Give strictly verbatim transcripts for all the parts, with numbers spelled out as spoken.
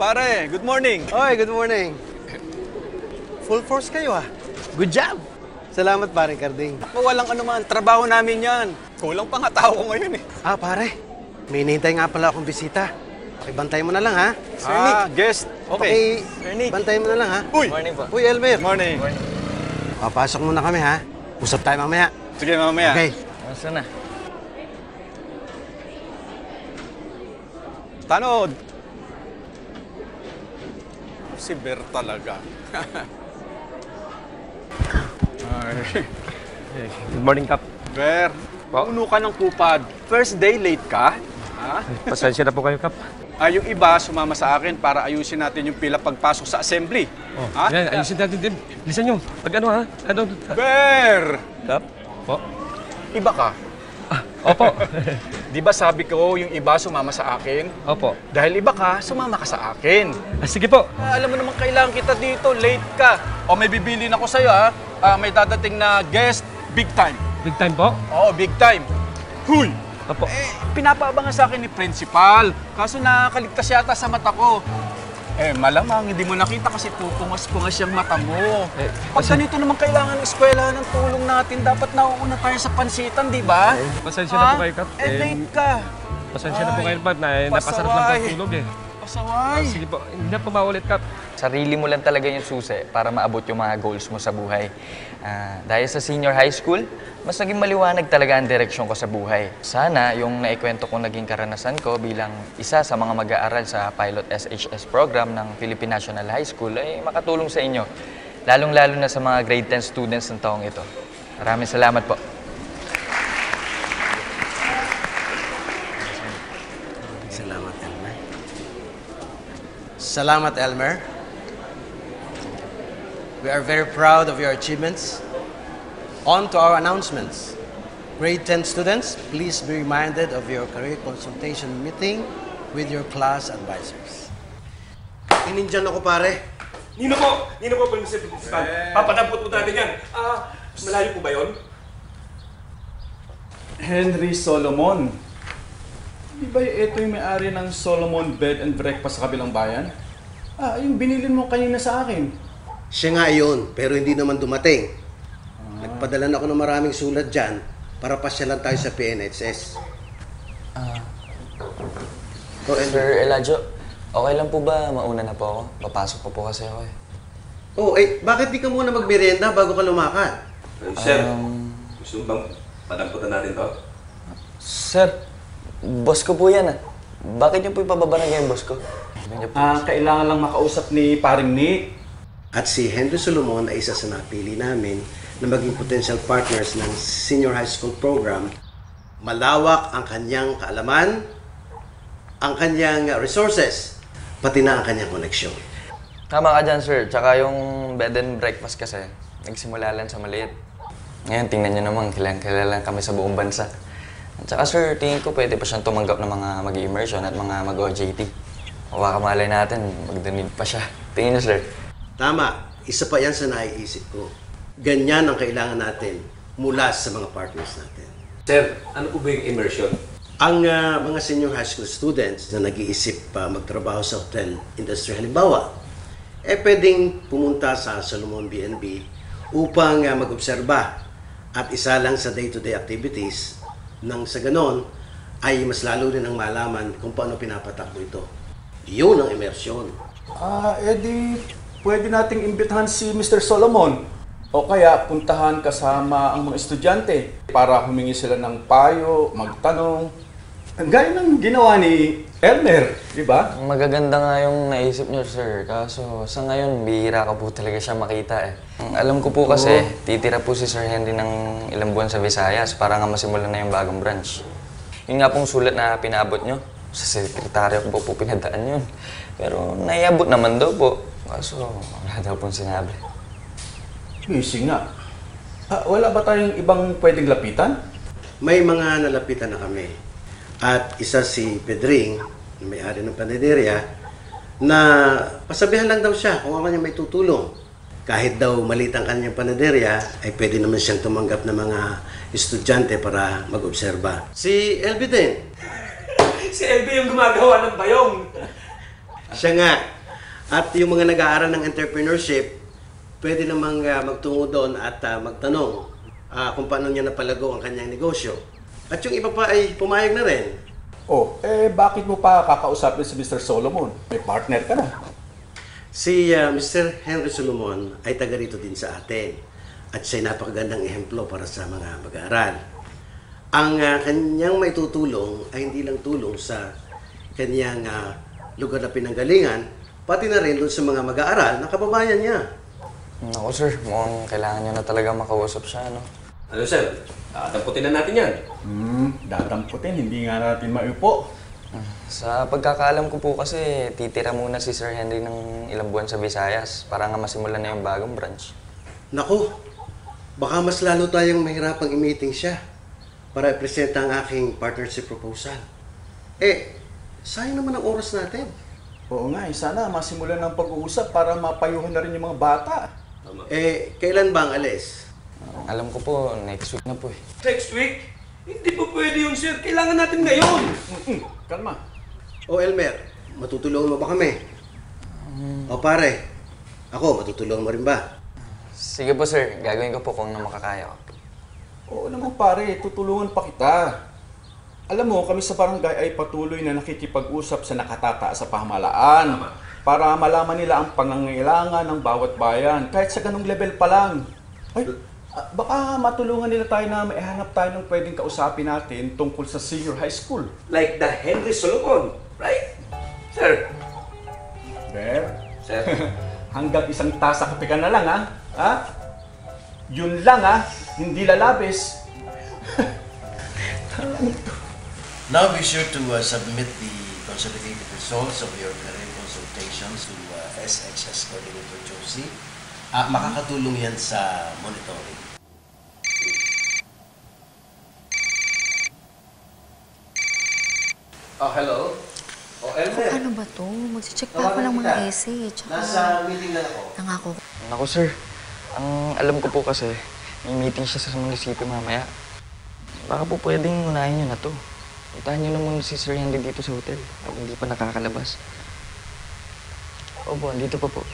pare. Good morning. Oy, good morning. Full force kayo ah. Good job. Salamat pare Carding. Walang anuman. Trabaho namin yan. Kulang pa nga tao ko ngayon eh. Ah, pare. May hinihintay nga pala akong bisita. Pakibantay mo na lang ha. Sir Nick. Ah, guest. Okay. Sir Nick. Bantay mo na lang ha. Uy! Morning po. Uy, Elmer. Good morning. Morning. Papasok muna kami ha. Usap tayo mamaya. Sige, mamaya. Okay. Masa na? Tanod. Si Ber talaga. Ay. Good morning, Kap. Ber, pauno ka ng kupad. First day, late ka? Ha? Pasensya na po kayo, Kap. Ah, yung iba, sumama sa akin para ayusin natin yung pila pagpasok sa assembly. Oh, ha? Yan, ayusin natin din. Bilisan nyo. Pag ano, ha? Ano? Ber! Kap? Po? Iba ka. Ah, opo. Di ba sabi ko yung iba sumama sa akin? Opo. Dahil iba ka, sumama ka sa akin. Ah, sige po. Ah, alam mo naman kailangan kita dito, late ka. O may bibilin ako sa'yo ha. Ah, may dadating na guest, big time. Big time po? Oo, big time. Huy! Opo. Eh, pinapaabangan sa akin ni principal. Kaso nakakaligtas yata sa mata ko. Eh, malamang hindi mo nakita kasi pupungas-pungas yung mata mo. Eh, Pag pasa- ganito naman kailangan ng eskwelahan ng tulong natin, dapat nauuna tayo sa pansitan, di ba? Eh, pasensya na po kayo, Kap. Eh, Eh, late ka. Pasensya na po Ay, kayo, Kap. Na, napasarap lang po pasaway. ang tulog eh. Pasaway. Sige po. Hindi na po maulit, Kap. Sarili mo lang talaga yung susi para maabot yung mga goals mo sa buhay. Ah, dahil sa senior high school, mas naging maliwanag talaga ang direksyon ko sa buhay. Sana yung naikwento kong naging karanasan ko bilang isa sa mga mag-aaral sa Pilot S H S program ng Philippine National High School ay makatulong sa inyo. Lalong-lalo na sa mga grade ten students ng taong ito. Maraming salamat po. Salamat, Elmer. Salamat, Elmer. We are very proud of your achievements. On to our announcements. Grade ten students, please be reminded of your career consultation meeting with your class advisors. Inindyan ako, pare. Nino po! Nino po, Principal. Eh. Papadampot po natin yan. Ah, malayo po ba yun? Henry Solomon. Di ba ito yung may-ari ng Solomon Bed and Breakfast sa kabilang bayan? Ah, yung binilin mo kanina sa akin. Siya nga yun, pero hindi naman dumating. Nagpadala na ako ng maraming sulat dyan para pasyalan tayo sa P N H S. Ah, Oh, Elmer. Sir Eladio, okay lang po ba mauna na po ako? Papasok pa po kasi ako eh. Oh, eh, bakit di ka muna magmerienda bago ka lumakad? Uh, sir, Um, gusto mo bang padamputan natin to? Sir, boss ko po yan ah. Bakit niyo po ipababarangay yung boss ko? Sabi niyo po. Ah, kailangan lang makausap ni paring Nick. At si Henry Solomon ay isa sa napili namin na maging potential partners ng senior high school program. Malawak ang kanyang kaalaman, ang kanyang resources, pati na ang kanyang koneksyon. Tama ka dyan, sir. Tsaka yung bed and breakfast kasi, nagsimula lang sa maliit. Ngayon, tingnan nyo naman, kilalang kami sa buong bansa. At saka, sir, tingin ko pwede pa siyang tumanggap ng mga mag-immersion at mga mag-O J T. O baka malay natin, magdonate pa siya. Tingin nyo, sir. Tama, isa pa yan sa naiisip ko. Ganyan ang kailangan natin mula sa mga partners natin. Sir, ano po ba yung immersion? Ang uh, mga senior high school students na nag-iisip pa uh, magtrabaho sa hotel industry halimbawa, eh pwedeng pumunta sa Solomon B and B upang uh, mag-obserba at isa lang sa day-to-day activities nang sa ganon ay mas lalo rin ang malaman kung paano pinapatakbo ito. Yun ang immersion. Ah, edi pwede nating imbitahan si Mister Solomon. O kaya puntahan kasama ang mga estudyante para humingi sila ng payo, magtanong. Gaya ng ginawa ni Elmer, di ba? Magaganda nga yung naisip niyo, sir. Kaso sa ngayon, bihira ka po talaga siya makita eh. Ang alam ko po kasi, titira po si Sir Henry ng ilang buwan sa Visayas para nga masimulan na yung bagong branch. Yun nga pong sulat na pinabot niyo, sa sekretaryo ko po po pinadaan yun. Pero naiabot naman daw po. Kaso wala daw pong sinabi. Busy nga. Ah, wala ba tayong ibang pwedeng lapitan? May mga nalapitan na kami. At isa si Pedring, na may-ari ng panaderia, na pasabihan lang daw siya kung ako niya may tutulong. Kahit daw maliit ang kanyang panaderia, ay pwede naman siyang tumanggap ng mga estudyante para mag-obserba. Si Elby din. Si L B yung gumagawa ng bayong. Siya nga. At yung mga nag-aaral ng entrepreneurship, pwede namang ah, magtungo doon at ah, magtanong ah, kung paano niya napalago ang kanyang negosyo. At yung iba pa ay pumayag na rin. Oh, eh bakit mo pa kakausapin si Mister Solomon? May partner ka na. Si ah, Mister Henry Solomon ay taga rito din sa atin. At siya'y napakagandang ehemplo para sa mga mag-aaral. Ang ah, kanyang may tutulong ay hindi lang tulong sa kanyang ah, lugar na pinanggalingan, pati na rin doon sa mga mag-aaral na kababayan niya. Naku sir, mukhang kailangan nyo na talaga makausap siya, no? Ano sir? Dadamputin na natin yan. Hmm, dadamputin, hindi nga natin maupo. Sa pagkakaalam ko po kasi, titira muna si Sir Henry ng ilang buwan sa Visayas para nga masimulan na yung bagong branch. Naku, baka mas lalo tayong mahirapang i-meeting siya para i-presenta ang aking partnership proposal. Eh, sayang naman ang oras natin. Oo nga, eh, sana masimulan ng pag-uusap para mapayuhan na rin yung mga bata. Eh, kailan ba ang alis? Alam ko po, next week na po eh. Next week? Hindi po pwede yun, sir. Kailangan natin ngayon. Mm-mm, kalma. O Elmer, matutulungan mo ba kami? O pare, ako, matutulungan mo rin ba? Sige po sir, gagawin ko po kung na makakaya ko. Oo naman pare, tutulungan pa kita. Alam mo, kami sa barangay ay patuloy na nakikipag-usap sa nakatata sa pamahalaan para malaman nila ang pangangailangan ng bawat bayan, kahit sa ganung level pa lang. Ay, ah, baka matulungan nila tayo na maihanap tayo ng pwedeng kausapin natin tungkol sa senior high school. Like the Henry Solomon, right? Sir? Ber, Sir? hanggang isang tasa kape ka na lang, ha? Ha? Yun lang, ha? Hindi lalabis. Now be sure to uh, submit the consolidated results of your career consultations to uh, S H S Coordinator Josie. Ah, makakatulong yan sa monitoring. Oh, hello? Oh, Elmer. Ano ba to? Mag-check pa ako ng mga essay. Tsaka, Nasa meeting lang ako. nangako. Naku sir, ang alam ko po kasi, may meeting siya sa munisipyo mamaya. Baka po pwedeng unahin niyo na to. Itahan niyo na muna si Sir Henry dito sa hotel pag hindi pa nakakalabas. Opo, andito pa po.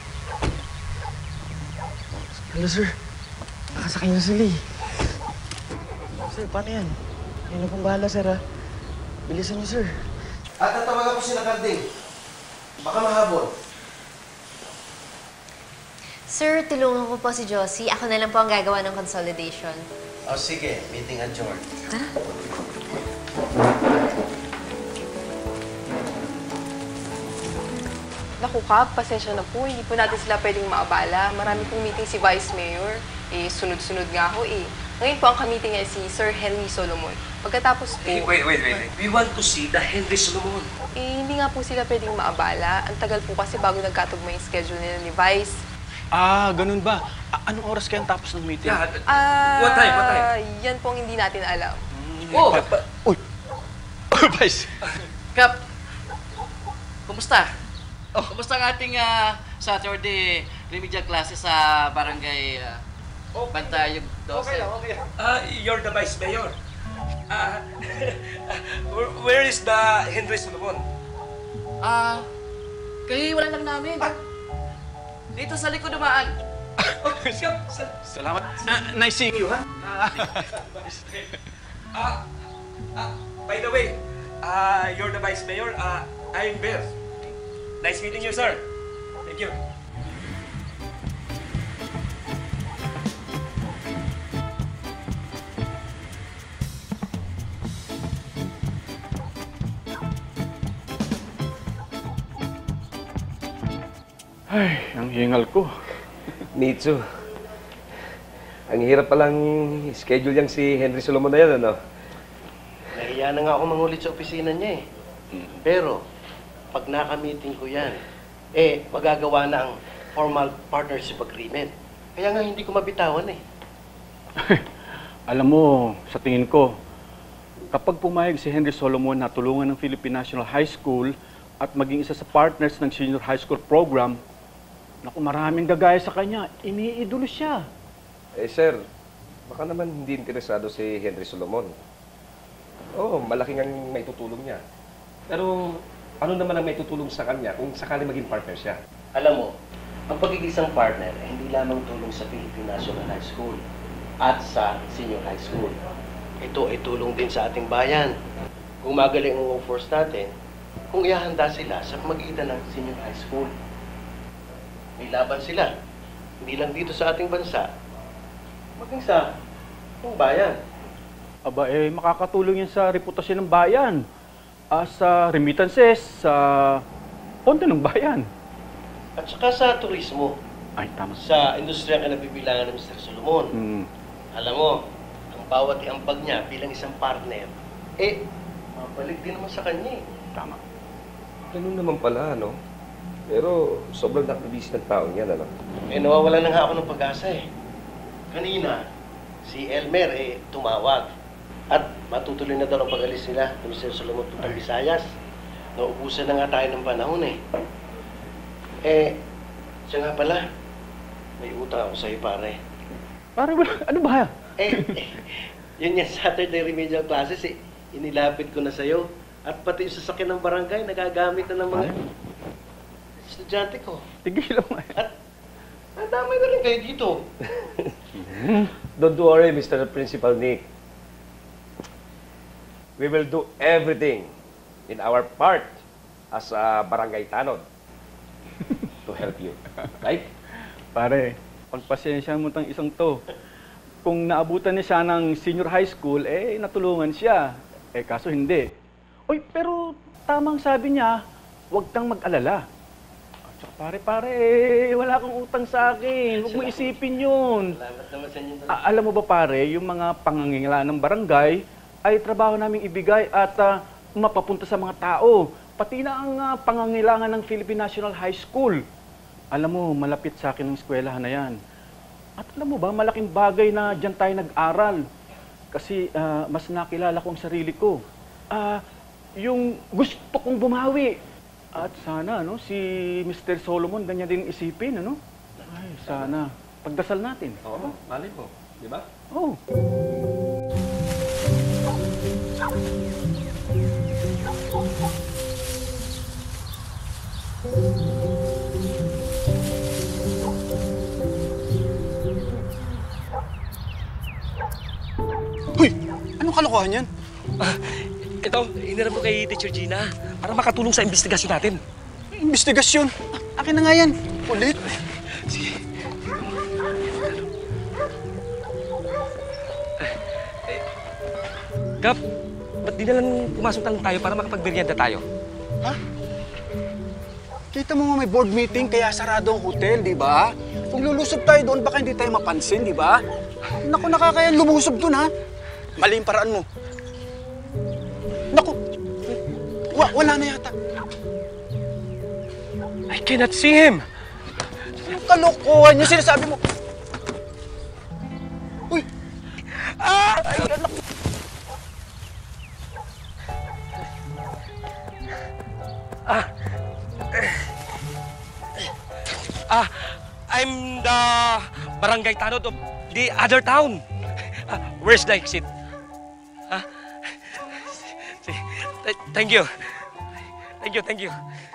Hello sir, nakasakay na sila eh. Sir, paano yan? Yan na pong bahala sir ha. Bilisan niyo sir. At tatawagan ko sila Carding. Baka mahabol. Sir, tulungan ko po si Josie. Ako na lang po ang gagawa ng consolidation. Oh, sige. Meeting adjourned. Tara. Naku Kap, pasensya na po. Hindi po natin sila pwedeng maabala. Marami pong meeting si Vice Mayor. Eh, sunod-sunod nga ako eh. Ngayon po ang kamiting niya si Sir Henry Solomon. Pagkatapos po... Wait, wait, wait, wait. We want to see the Henry Solomon. Eh, hindi nga po sila pwedeng maabala. Ang tagal po kasi bago nagkatugma yung schedule nila ni Vice. Ah, ganun ba? A- anong oras kaya ang tapos ng meeting? Yeah, Ah... what time, what time? Yan po ang hindi natin alam. Oh, pa- Uy! Vice! Kap, kumusta? Oh, kumusta ang ating ah, Saturday remedial classes sa barangay uh, Bantayog twelve? okay lang, okay lang. Ah, you're the Vice Mayor. Ah, where- where is the Henry Solomon? Ah, kayo wala lang namin. Dito sa likod dumaan. Oh, siya, sir. Salamat. Ah, nice seeing you, ha? Ah, ah, by the way, ah, you're the Vice Mayor. Ah, I'm Bear. Nice meeting you, sir. Thank you. Ay, ang hingal ko. Nitsu. Ang hirap palang schedule yang si Henry Solomon na yan, ano? Nahiya na nga ako mangulit sa opisina niya eh. Pero, pag naka-meeting ko yan, eh, magagawa na ang formal partnership agreement. Kaya nga hindi ko mabitawan eh. Alam mo, sa tingin ko, kapag pumayag si Henry Solomon na tulungan ng Philippine National High School at maging isa sa partners ng senior high school program, naku, maraming gagaya sa kanya. Iniidolo siya. Eh, sir, baka naman hindi interesado si Henry Solomon. Oo, malaking ang may tutulong niya. Pero ano naman ang may tutulong sa kanya kung sakali maging partner siya? Alam mo, ang pagiging isang partner ay hindi lamang tulong sa Philippine National High School at sa Senior High School. Ito ay tulong din sa ating bayan. Kung magaling ang workforce natin, kung ihahanda sila sa magitan ng Senior High School. May laban sila. Hindi lang dito sa ating bansa, maging sa ating bayan. Aba, eh, makakatulong yan sa reputasyon ng bayan. Ah, sa remittances, sa pondo ng bayan. At saka sa turismo. Ay, tama. Sa industriya ka nabibilangan ng mister Solomon. Hmm. Alam mo, ang bawat iampag niya bilang isang partner, eh, mabalik din naman sa kanya eh. Tama. Ganun naman pala, no? Pero sobrang nakabisi ng taong yan, ano? Eh, nawawala na nga ako ng pag-asa eh. Kanina, si Elmer eh, tumawag. At matutuloy na daw ang pag-alis nila ni mister Solomon puntang Visayas. Naubusan na nga tayo ng panahon eh. Eh, siya nga pala, may utang ako sa'yo, pare. Pare, ano ba? Eh, eh yun yung Saturday remedial classes eh. Inilapit ko na sa'yo. At pati yung sasakyan ng barangay, nagagamit na ng mga estudyante ko. Tigil mo. At nadamay na rin kayo dito. Don't worry, Mister Principal Nick. We will do everything in our part as a barangay tanod to help you. Right? Pare, pagpasensya mo tang isang to. Kung naabutan niya siya ng senior high school, eh, natulungan siya. Eh, kaso hindi. Uy, pero tamang sabi niya, huwag kang mag-alala. At saka pare, pare, eh, wala kang utang sa akin. Huwag mo isipin yun. Salamat naman sa inyo. A- alam mo ba pare, yung mga pangangailangan ng barangay ay trabaho naming ibigay at uh, mapapunta sa mga tao. Pati na ang uh, pangangailangan ng Philippine National High School. Alam mo, malapit sa akin ang eskwelahan na yan. At alam mo ba, malaking bagay na dyan tayo nag-aral. Kasi uh, mas nakilala ko ang sarili ko. Ah, uh, yung gusto kong bumawi. At sana, no, si mister Solomon, ganyan din isipin, ano? Ay, sana. Pagdasal natin. Oo, malay mo. Di ba? Oo. Hoy! Anong kalokohan yan? Ah, ito, hiniram ko kay Teacher Gina para makatulong sa investigasyon natin. Investigasyon? Akin na nga yan. Ulit. Sige. Kap, ba't di na lang pumasok lang tayo para makapag-merienda tayo? Ha? Kita mo nga may board meeting kaya sarado ang hotel, di ba? Kung lulusob tayo doon, baka hindi tayo mapansin, di ba? Naku, nakakayan lumusob doon, ha? Mali yung paraan mo. Naku, wa wala na yata. I cannot see him! Anong kalokohan yung sinasabi mo? Uy! Ah! Ay, anak! Ah! Ah! I'm the barangay tanod of the other town. Ah, where's the exit? Ah? Thank you. Thank you, thank you.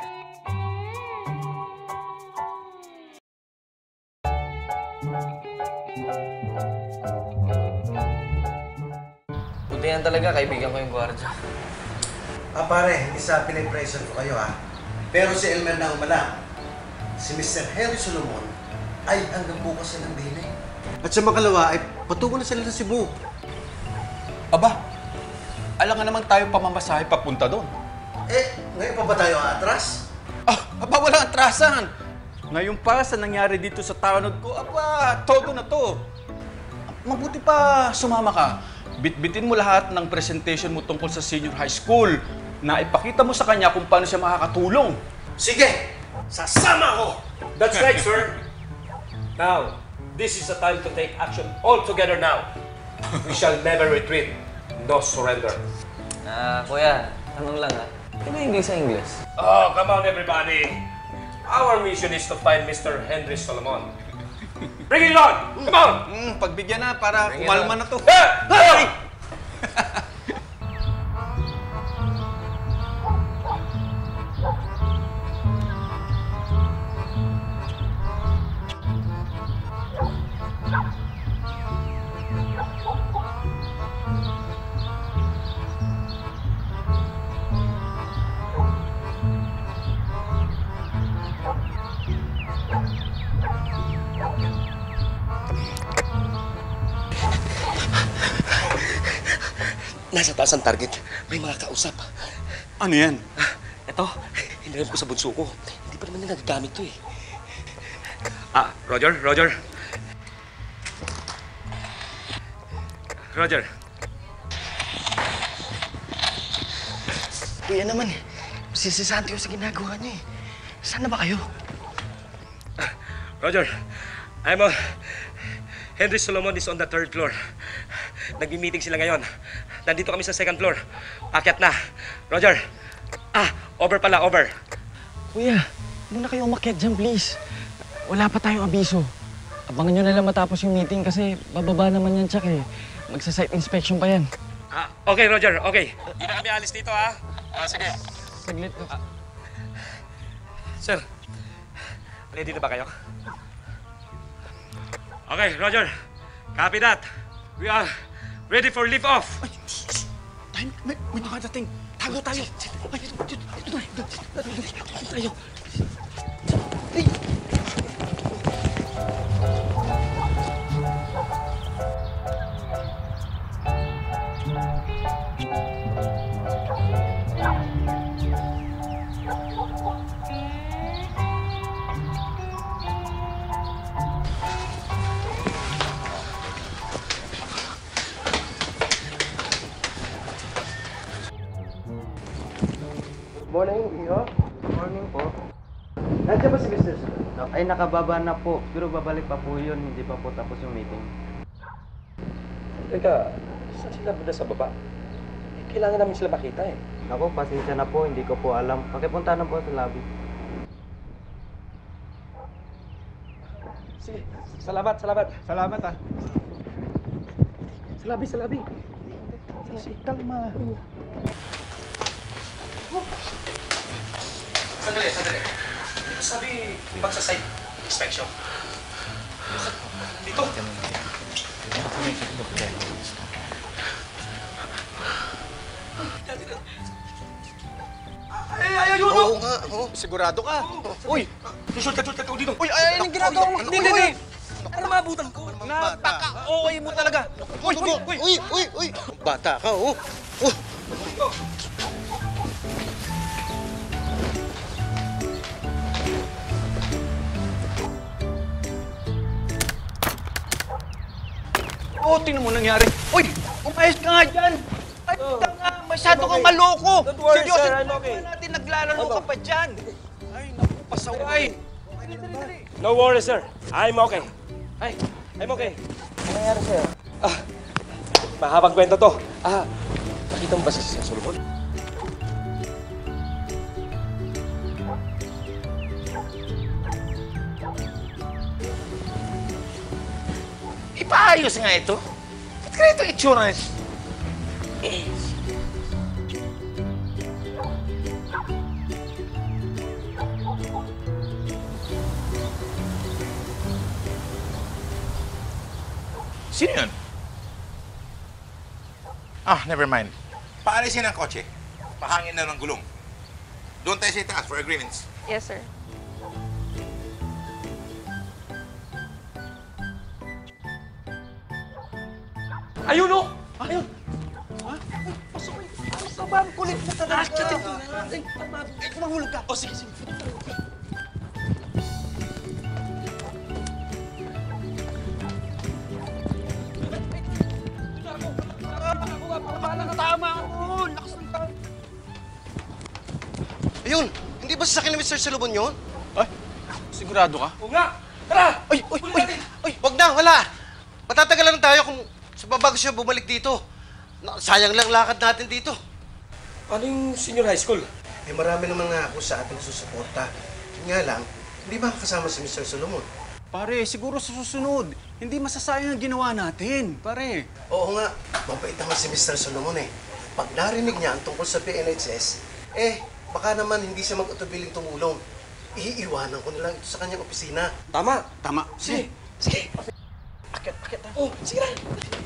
Buti yan talaga, kaibigan ko yung gwardiya. Ah, pare, hindi sa pinag-pressure ko kayo, ha? Pero si Elmer na umala. Si mister Henry Solomon ay hanggang bukas na ng dinay. At sa makalawa ay patungo na sila sa Cebu. Aba, alam nga naman tayo pamamasahe papunta doon. Eh, ngayon pa ba tayo atras? Ah, aba, walang atrasan. Ngayon pa sa nangyari dito sa tanod ko, aba, todo na to. Mabuti pa sumama ka. Bitbitin mo lahat ng presentation mo tungkol sa senior high school na ipakita mo sa kanya kung paano siya makakatulong. Sige! Sasama ko! That's right, sir. Now, this is the time to take action all together now. We shall never retreat. No surrender. Ah, kuya, tanong lang ah. Di ba English sa English? Oh, come on, everybody. Our mission is to find mister Henry Solomon. Bring it on! Come on! Mm, pagbigyan na para kumalma na to. Hey! nasa taas ang target. May mga kausap. Ano yan? Ah, eto, hiniram ko sa bunso ko. Hindi pa naman na nagagamit to eh. Ah, Roger, Roger. Roger. Kuya naman eh. Sisisanti ko sa ginagawa niya eh. Saan na ba kayo? Roger, I'm on... Henry Solomon is on the third floor. Nagmi-meeting sila ngayon. Nandito kami sa second floor. Akyat na. Roger. Ah, over pala, over. Kuya, muna kayo umakyat dyan, please. Wala pa tayong abiso. Abangan nyo na lang matapos yung meeting kasi bababa naman yan, Chuck eh. Magsa-site inspection pa yan. Ah, okay, Roger, okay. Hindi na kami alis dito, ha? Ah, sige. Saglit. Ah. Sir, ready na ba kayo? Okay, Roger. Copy that. We are ready for lift off. Ay, may, may nakadating. Tago tayo. Ay, ito, ito, ito, ito, ito, tayo. Ay. Morning, Iho. Morning po. Nandiyan ba si mister Solomon? Ay, nakababa na po. Pero babalik pa po yun. Hindi pa po tapos yung meeting. Teka, saan sila banda sa baba? Eh, kailangan namin sila makita eh. Ako, pasensya na po. Hindi ko po alam. Pakipunta na po sa lobby. Sige, salamat, salamat. Salamat ah. Sa labi, sa labi. Kalma. Sandali, sandali. Dito sabi, magsa-site inspection. Dito. Ay, ay, ayun! Oo nga, oo. Sigurado ka. Uy! Shortcut, shortcut ako dito. Uy, ay, anong ginagawa mo? Hindi, hindi, hindi. Ano maabutan ko? Napaka-okay mo talaga. Uy, uy, uy, uy, uy, uy. Bata ka, oh. Oh. Oh, tingnan mo nangyari. Uy, umayos ka nga dyan. Ay, tanga, masyado kang maloko. Don't worry, Seryoso, sir, I'm okay. hindi natin naglalaro ka pa dyan. Ay, naku, pasaway. No worries, sir. I'm okay. Ay, I'm okay. Ano nangyari, sir? Ah, mahabang kwento to. Ah, nakita mo ba si Sir Solomon? Ipaayos nga ito. Ba't kaya ito itsura nito? Sino yun? Ah, never mind. Paalisin ang kotse. Pahangin na ng gulong. Doon tayo sa itaas for agreements. Yes, sir. Ayun, oh! Ayun! Basta ba ang kulit mo talaga? Ay, mahulog ka. O, sige, sige. Ayun! Hindi ba sasakyan ni mister Solomon yun? Ay, sigurado ka? Oo nga! Tara! Ay, ay, ay, ay, wag na, wala! Matatagalan tayo kung sa babago siya bumalik dito. Na, sayang lang lakad natin dito. Ano yung senior high school? Eh, marami naman nga ako sa ating susuporta. Nga lang, hindi ba kasama si mister Solomon? Pare, siguro sa susunod. Hindi masasayang ang ginawa natin, pare. Oo nga, mabait naman si mister Solomon eh. Pag narinig niya ang tungkol sa P N H S, eh, baka naman hindi siya mag-utubiling tumulong. Iiwanan ko na lang ito sa kanyang opisina. Tama. Tama. Sige. Sige. Akit, akit na. Oh, sige na.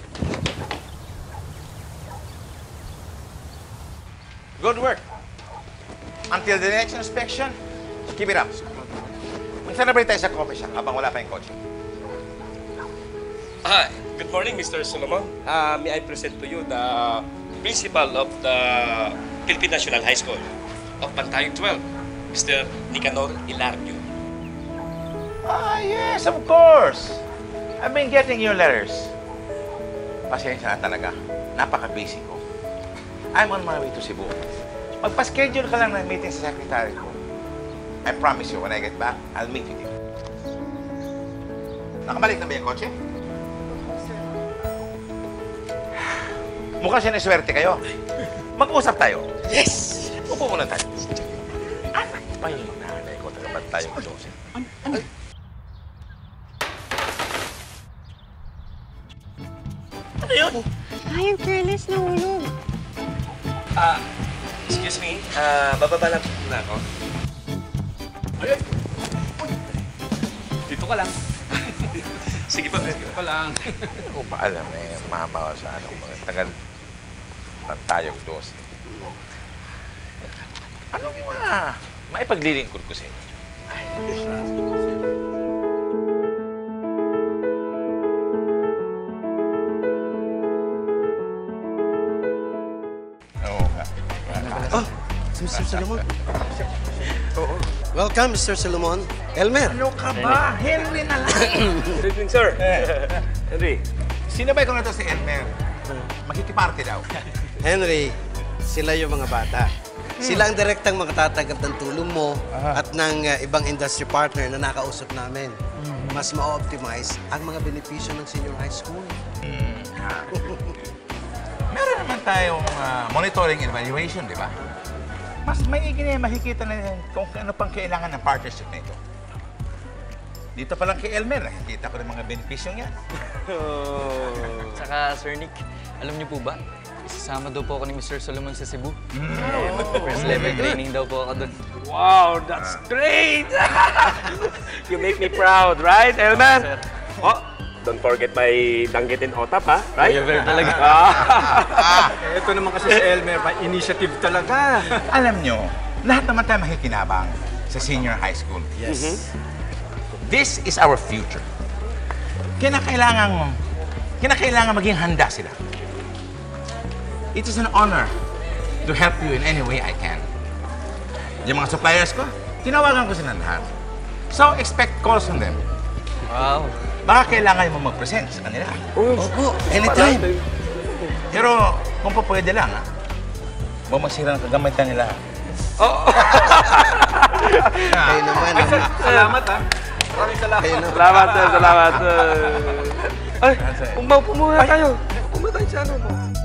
Good work. Until the next inspection, keep it up. Mag-celebrate tayo sa coffee shop habang wala pa yung kotse. Hi. Good morning, Mister Solomon. Uh, may I present to you the principal of the Philippine National High School of Bantayog twelve, Mister Nicanor Ilardio. Ah, yes, of course. I've been getting your letters. Pasensya na talaga. Napaka-busy ko. I'm on my way to Cebu. Magpa-schedule ka lang ng meeting sa secretary ko. I promise you, when I get back, I'll meet with you. Nakabalik na ba yung kotse? Mukha siya na swerte kayo. Mag-usap tayo. Yes! Upo muna tayo. Anak pa yung nanay ko. Tagabat tayo ko doon. Ano? Ano yun? Ay, yung careless nahulog. Ah, excuse me. Ah, bababa lang na ako. Ayun! Dito ka lang. Sige pa. Dito ka lang. Hindi ko pa alam eh. Mahaba sa ano. Mga tagal ng tayong dos. Ano yung mga maipaglilingkod ko sa inyo? Oo nga. Oh, si Mister Solomon. Welcome, Mister Solomon. Elmer. Ano ka ba? Henry na lang. Good evening, sir. Henry, sinabay ko na to si Elmer. Makikiparte daw. Henry, sila yung mga bata. Sila ang direktang makatatanggap ng tulong mo at ng uh, ibang industry partner na nakausap namin. Mas ma-optimize ang mga benepisyo ng senior high school. Hmm. Meron naman tayong uh, monitoring and evaluation, di ba? Mas maigi na makikita na yan kung ano pang kailangan ng partnership nito. Dito pa lang kay Elmer, nakikita ko ng mga benepisyong yan. Saka, Sir Nick, alam niyo po ba? Isasama daw po ako ni Mister Solomon sa Cebu. Mm. First level training daw po ako doon. Wow, that's great! You make me proud, right, Elmer? Oh, don't forget my danggitin otap, ha? Right? Kuya Ver talaga. Ah. Ito naman kasi si Elmer, may initiative talaga. Alam nyo, lahat naman tayo makikinabang sa senior high school. Yes. This is our future. Kinakailangan, kinakailangan maging handa sila. It is an honor to help you in any way I can. Yung mga suppliers ko, tinawagan ko sila lahat. So, expect calls from them. Wow. Baka kailangan mo mag-present sa kanila. Opo, anytime. Pero kung pa pwede lang, ha? Huwag masira ng kagamitan nila. Oh! Kayo naman. Salamat, ha? Maraming salamat. Kayo naman. Salamat, sir. Salamat. Ay, umaupo muna tayo. Umaupo tayo sa ano mo.